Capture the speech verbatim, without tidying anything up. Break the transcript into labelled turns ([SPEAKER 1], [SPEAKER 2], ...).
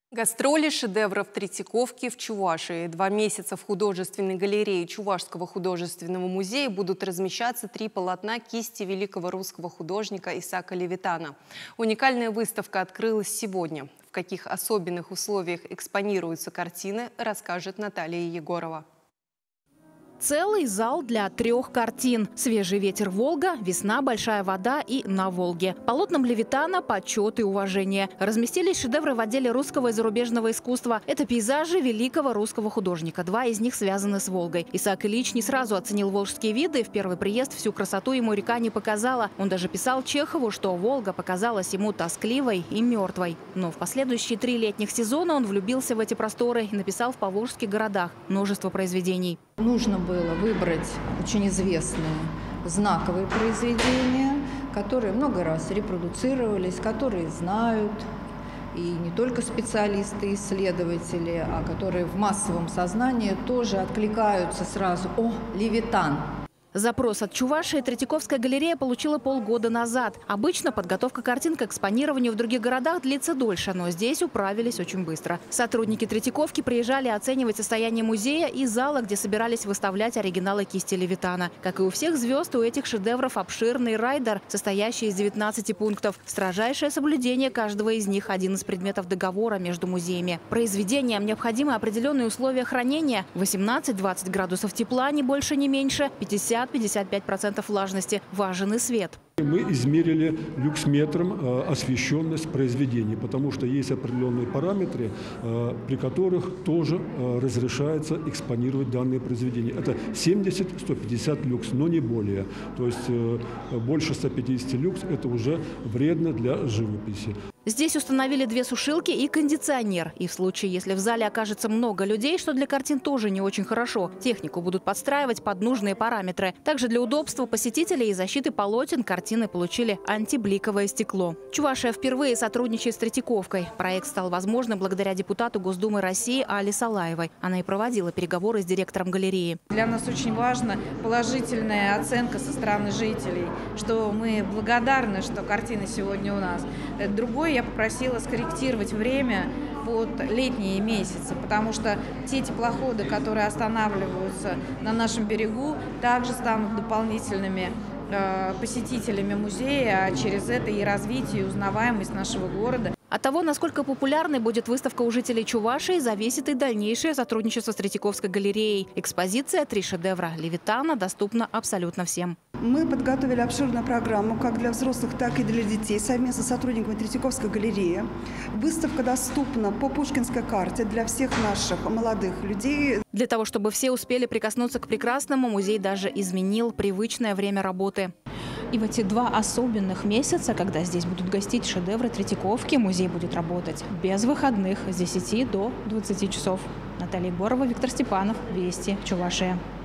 [SPEAKER 1] Гастроли шедевров Третьяковки в Чувашии. Два месяца в художественной галерее Чувашского художественного музея будут размещаться три полотна кисти великого русского художника Исаака Левитана. Уникальная выставка открылась сегодня. В каких особенных условиях экспонируются картины, расскажет Наталья Егорова.
[SPEAKER 2] Целый зал для трех картин. «Свежий ветер Волга», «Весна, большая вода» и «На Волге». Полотнам Левитана почет и уважение. Разместились шедевры в отделе русского и зарубежного искусства. Это пейзажи великого русского художника. Два из них связаны с Волгой. Исаак Ильич не сразу оценил волжские виды. В первый приезд всю красоту ему река не показала. Он даже писал Чехову, что Волга показалась ему тоскливой и мертвой. Но в последующие три летних сезона он влюбился в эти просторы и написал в поволжских городах множество произведений.
[SPEAKER 3] Нужно было выбрать очень известные знаковые произведения, которые много раз репродуцировались, которые знают и не только специалисты, исследователи, а которые в массовом сознании тоже откликаются сразу: «О, Левитан!».
[SPEAKER 2] Запрос от Чувашии Третьяковская галерея получила полгода назад. Обычно подготовка картин к экспонированию в других городах длится дольше, но здесь управились очень быстро. Сотрудники Третьяковки приезжали оценивать состояние музея и зала, где собирались выставлять оригиналы кисти Левитана. Как и у всех звезд, у этих шедевров обширный райдер, состоящий из девятнадцати пунктов. Строжайшее соблюдение каждого из них – один из предметов договора между музеями. Произведениям необходимы определенные условия хранения – восемнадцать-двадцать градусов тепла, не больше, не меньше, пятьдесят-пятьдесят пять процентов влажности. Важен и свет.
[SPEAKER 4] Мы измерили люксметром освещенность произведений, потому что есть определенные параметры, при которых тоже разрешается экспонировать данные произведения. Это семьдесят — сто пятьдесят люкс, но не более. То есть больше ста пятидесяти люкс – это уже вредно для живописи.
[SPEAKER 2] Здесь установили две сушилки и кондиционер. И в случае, если в зале окажется много людей, что для картин тоже не очень хорошо, технику будут подстраивать под нужные параметры. Также для удобства посетителей и защиты полотен картины получили антибликовое стекло. Чувашия впервые сотрудничает с Третьяковкой. Проект стал возможным благодаря депутату Госдумы России Али Салаевой. Она и проводила переговоры с директором галереи.
[SPEAKER 5] Для нас очень важна положительная оценка со стороны жителей, что мы благодарны, что картины сегодня у нас. Другой я попросила скорректировать время под летние месяцы, потому что те теплоходы, которые останавливаются на нашем берегу, также станут дополнительными э, посетителями музея, а через это и развитие, и узнаваемость нашего города.
[SPEAKER 2] От того, насколько популярной будет выставка у жителей Чувашии, зависит и дальнейшее сотрудничество с Третьяковской галереей. Экспозиция «Три шедевра Левитана» доступна абсолютно всем.
[SPEAKER 6] Мы подготовили обширную программу как для взрослых, так и для детей совместно с сотрудниками Третьяковской галереи. Выставка доступна по Пушкинской карте для всех наших молодых людей.
[SPEAKER 2] Для того, чтобы все успели прикоснуться к прекрасному, музей даже изменил привычное время работы.
[SPEAKER 7] И в эти два особенных месяца, когда здесь будут гостить шедевры Третьяковки, музей будет работать без выходных с десяти до двадцати часов. Наталья Егорова, Виктор Степанов, Вести, Чувашия.